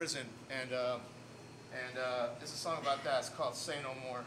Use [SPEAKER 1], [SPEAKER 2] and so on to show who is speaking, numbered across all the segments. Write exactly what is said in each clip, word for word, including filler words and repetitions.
[SPEAKER 1] prison, and uh, and uh, it's a song about that. It's called "Say No More."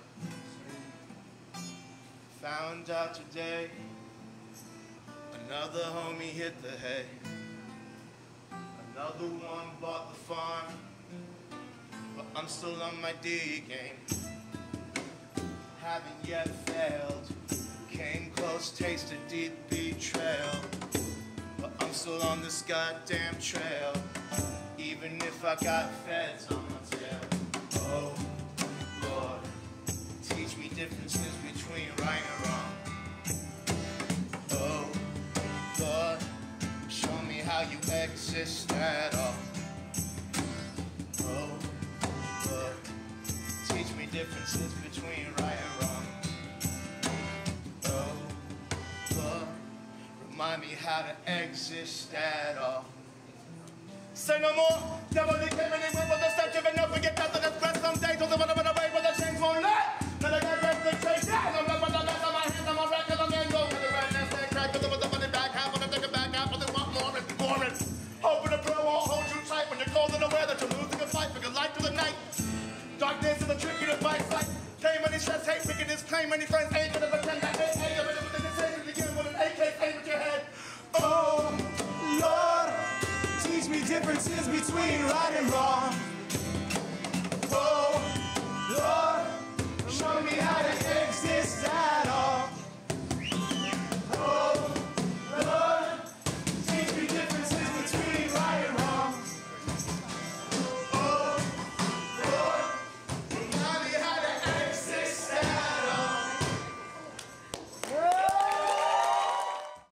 [SPEAKER 1] Found out today, another homie hit the hay. Another one bought the farm, but I'm still on my D game. Haven't yet failed. Came close, tasted deep betrayal, but I'm still on this goddamn trail. Even if I got feds on my tail. Oh, Lord, teach me differences between right and wrong. Oh, Lord, show me how you exist at all. Oh, Lord, teach me differences between right and wrong. Oh, Lord, remind me how to exist at all. Say no more, never leave him anywhere but the stench of it. Never forget that the press some days was about to away, but the chains won't let. Then I got rest and chase down. I'm up on the left of my hands, I'm on record, I'm in go with the right next day. Crack with the money back, half of it, take it back, half of it, want more and more and hoping the prayer won't hold you tight when you're cold and aware that you're losing a fight, because light through the night. Darkness is a trick in the fight fight. Came when he stress, hate, wickedness, claim when he friends ain't gonna pretend that they hate him. And everything the same as begin with an A K aim with your head. Oh, Lord, teach me differences between right and wrong.